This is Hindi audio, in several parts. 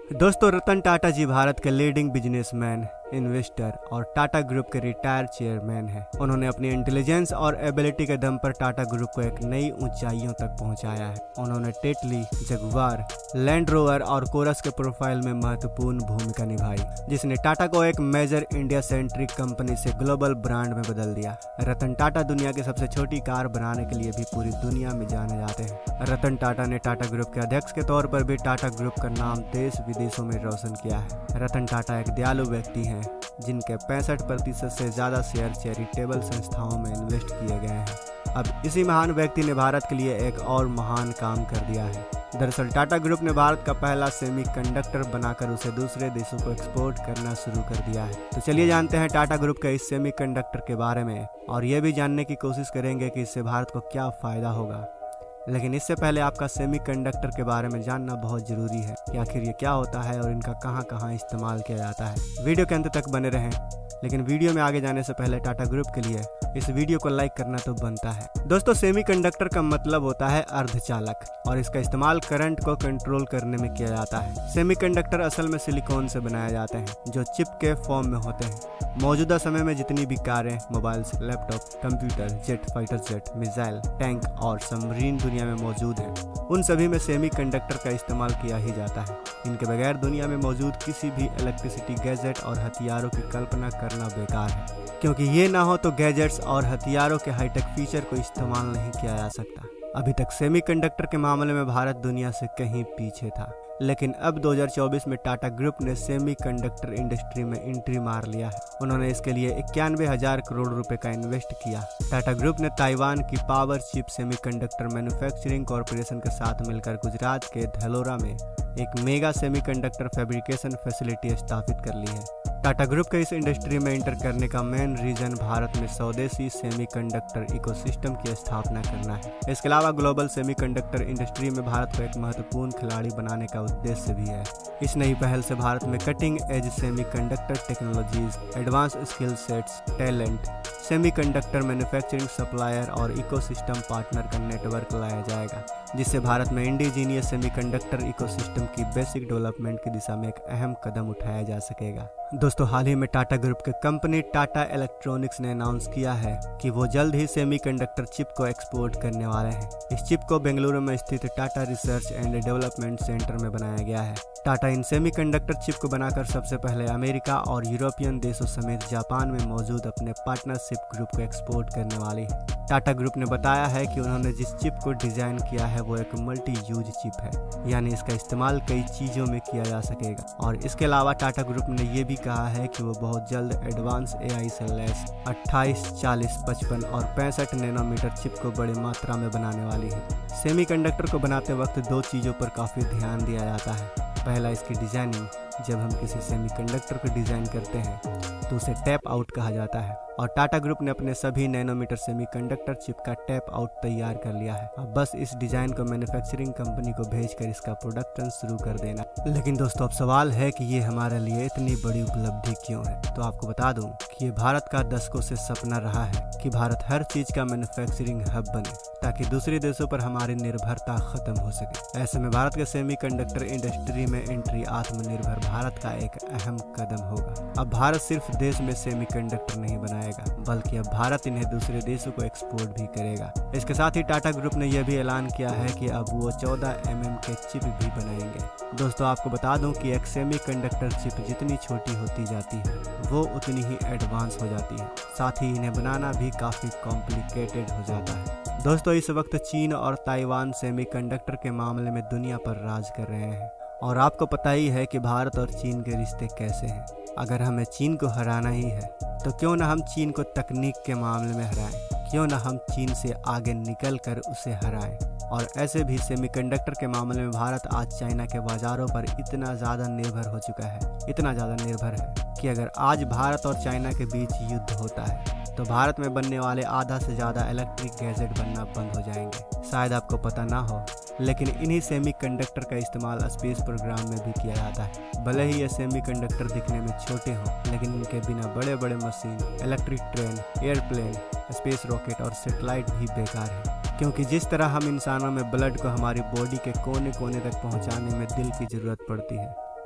दोस्तों, रतन टाटा जी भारत के लीडिंग बिजनेसमैन, इन्वेस्टर और टाटा ग्रुप के रिटायर्ड चेयरमैन हैं। उन्होंने अपनी इंटेलिजेंस और एबिलिटी के दम पर टाटा ग्रुप को एक नई ऊंचाइयों तक पहुंचाया है। उन्होंने टेटली, जगुआर, लैंड रोवर और कोरस के प्रोफाइल में महत्वपूर्ण भूमिका निभाई, जिसने टाटा को एक मेजर इंडिया सेंट्रिक कंपनी से ग्लोबल ब्रांड में बदल दिया। रतन टाटा दुनिया की सबसे छोटी कार बनाने के लिए भी पूरी दुनिया में जाने जाते हैं। रतन टाटा ने टाटा ग्रुप के अध्यक्ष के तौर पर भी टाटा ग्रुप का नाम देश विदेशों में रोशन किया है। रतन टाटा एक दयालु व्यक्ति हैं जिनके 65% से ज्यादा शेयर चैरिटेबल संस्थाओं में इन्वेस्ट किए गए हैं। अब इसी महान व्यक्ति ने भारत के लिए एक और महान काम कर दिया है। दरअसल टाटा ग्रुप ने भारत का पहला सेमीकंडक्टर बनाकर उसे दूसरे देशों को एक्सपोर्ट करना शुरू कर दिया है। तो चलिए जानते हैं टाटा ग्रुप के इस सेमीकंडक्टर के बारे में, और ये भी जानने की कोशिश करेंगे कि इससे भारत को क्या फायदा होगा। लेकिन इससे पहले आपका सेमीकंडक्टर के बारे में जानना बहुत जरूरी है कि आखिर ये क्या होता है और इनका कहां कहां इस्तेमाल किया जाता है। वीडियो के अंत तक बने रहें। लेकिन वीडियो में आगे जाने से पहले टाटा ग्रुप के लिए इस वीडियो को लाइक करना तो बनता है। दोस्तों, सेमीकंडक्टर का मतलब होता है अर्धचालक, और इसका इस्तेमाल करंट को कंट्रोल करने में किया जाता है। सेमीकंडक्टर असल में सिलिकॉन से बनाए जाते हैं जो चिप के फॉर्म में होते हैं। मौजूदा समय में जितनी भी कारें, mobiles, laptop, computer, jet, fighter jet, missile, tank और सबमरीन दुनिया में मौजूद हैं, उन सभी में सेमीकंडक्टर का इस्तेमाल किया ही जाता है। इनके बगैर दुनिया में मौजूद किसी भी इलेक्ट्रिसिटी, गैजेट और हथियारों की कल्पना करना बेकार है, क्योंकि ये ना हो तो गैजेट्स और हथियारों के हाईटेक फीचर को इस्तेमाल नहीं किया जा सकता। अभी तक सेमीकंडक्टर के मामले में भारत दुनिया से कहीं पीछे था, लेकिन अब 2024 में टाटा ग्रुप ने सेमीकंडक्टर इंडस्ट्री में एंट्री मार लिया है। उन्होंने इसके लिए 91,000 करोड़ रुपए का इन्वेस्ट किया। टाटा ग्रुप ने ताइवान की power chip semiconductor manufacturing corporation के साथ मिलकर गुजरात के धलोरा में एक मेगा सेमीकंडक्टर फैब्रिकेशन फैसिलिटी स्थापित कर ली है। टाटा ग्रुप के इस इंडस्ट्री में एंटर करने का मेन रीजन भारत में स्वदेशी सेमीकंडक्टर इकोसिस्टम की स्थापना करना है। इसके अलावा ग्लोबल सेमीकंडक्टर इंडस्ट्री में भारत को एक महत्वपूर्ण खिलाड़ी बनाने का उद्देश्य भी है। इस नई पहल से भारत में cutting edge semiconductor technologies, advance skill sets, talent, semiconductor manufacturing supplier और इकोसिस्टम पार्टनर का नेटवर्क लाया जाएगा, जिससे भारत में इंडिजीनियस सेमीकंडक्टर इकोसिस्टम की बेसिक डेवलपमेंट की दिशा में एक अहम कदम उठाया जा सकेगा। दोस्तों, हाल ही में टाटा ग्रुप के कंपनी टाटा इलेक्ट्रॉनिक्स ने अनाउंस किया है कि वो जल्द ही सेमीकंडक्टर चिप को एक्सपोर्ट करने वाले हैं। इस चिप को बेंगलुरु में स्थित Tata research and development centre में बनाया गया है। टाटा इन सेमीकंडक्टर चिप को बनाकर सबसे पहले अमेरिका और यूरोपियन देशों समेत जापान में मौजूद अपने पार्टनरशिप ग्रुप को एक्सपोर्ट करने वाली है। टाटा ग्रुप ने बताया है कि उन्होंने जिस चिप को डिजाइन किया है वो एक मल्टी यूज चिप है, यानी इसका इस्तेमाल कई चीजों में किया जा सकेगा। और इसके अलावा टाटा ग्रुप ने यह भी कहा है कि वो बहुत जल्द एडवांस AI से लैस 28, 40, 55 और 65 नैनोमीटर चिप को बड़ी मात्रा में बनाने वाली है। सेमीकंडक्टर को बनाते वक्त दो चीजों पर काफी ध्यान दिया जाता है। पहला, इसकी डिजाइनिंग। जब हम किसी सेमीकंडक्टर को डिजाइन करते हैं तो उसे टैप आउट कहा जाता है, और टाटा ग्रुप ने अपने सभी नैनोमीटर सेमीकंडक्टर चिप का टैप आउट तैयार कर लिया है। अब बस इस डिजाइन को मैन्युफैक्चरिंग कंपनी को भेजकर इसका प्रोडक्शन शुरू कर देना। लेकिन दोस्तों, अब सवाल है कि ये हमारे लिए इतनी बड़ी उपलब्धि क्यों है। तो आपको बता दूं कि ये भारत का दशकों से सपना रहा है कि भारत हर चीज का मैन्युफैक्चरिंग हब बने, ताकि दूसरे देशों पर हमारी निर्भरता खत्म हो सके। ऐसे में भारत के सेमीकंडक्टर इंडस्ट्री में एंट्री आत्मनिर्भर भारत का एक अहम कदम होगा। अब भारत सिर्फ देश में सेमीकंडक्टर नहीं बनाएगा, बल्कि अब भारत इन्हें दूसरे देशों को एक्सपोर्ट भी करेगा। इसके साथ ही टाटा ग्रुप ने यह भी ऐलान किया है कि अब वो 14 mm के चिप भी बनाएंगे। दोस्तों, आपको बता दूं कि एक सेमीकंडक्टर चिप जितनी छोटी होती जाती है वो उतनी ही एडवांस हो जाती है। साथ ही इन्हें बनाना भी काफी कॉम्प्लिकेटेड हो जाता है। दोस्तों, इस वक्त चीन और ताइवान सेमीकंडक्टर के मामले में दुनिया पर राज कर रहे हैं, और आपको पता ही है कि भारत और चीन के रिश्ते कैसे हैं। अगर हमें चीन को हराना ही है तो क्यों ना हम चीन को तकनीक के मामले में हराएं, क्यों ना हम चीन से आगे निकल कर उसे हराएं। और ऐसे भी सेमीकंडक्टर के मामले में भारत आज चाइना के बाजारों पर इतना ज़्यादा निर्भर हो चुका है, इतना ज़्यादा निर्भर है कि अगर आज भारत और चाइना के बीच युद्ध होता है तो भारत में बनने वाले आधा से ज़्यादा इलेक्ट्रिक गैजेट बनना बंद हो जाएंगे। शायद आपको पता ना हो, लेकिन इन्हीं सेमीकंडक्टर का इस्तेमाल स्पेस प्रोग्राम में भी किया जाता है। भले ही ये सेमीकंडक्टर दिखने में छोटे हों, लेकिन इनके बिना बड़े बड़े machine, electric train, airplane, space rocket और सैटेलाइट भी बेकार है। क्योंकि जिस तरह हम इंसानों में ब्लड को हमारी बॉडी के कोने कोने तक पहुंचाने में दिल की ज़रूरत पड़ती है,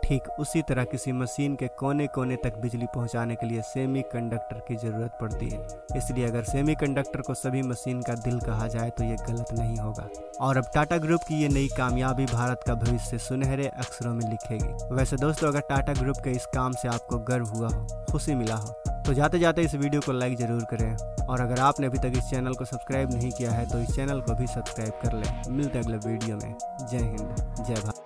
ठीक उसी तरह किसी मशीन के कोने कोने तक बिजली पहुंचाने के लिए सेमीकंडक्टर की जरूरत पड़ती है। इसलिए अगर सेमीकंडक्टर को सभी मशीन का दिल कहा जाए तो ये गलत नहीं होगा। और अब टाटा ग्रुप की ये नई कामयाबी भारत का भविष्य सुनहरे अक्षरों में लिखेगी। वैसे दोस्तों, अगर टाटा ग्रुप के इस काम से आपको गर्व हुआ हो, खुशी मिला हो, तो जाते जाते इस वीडियो को लाइक जरूर करें। और अगर आपने अभी तक इस चैनल को सब्सक्राइब नहीं किया है तो इस चैनल को भी सब्सक्राइब कर लें। मिलते हैं अगले वीडियो में। जय हिंद, जय भारत।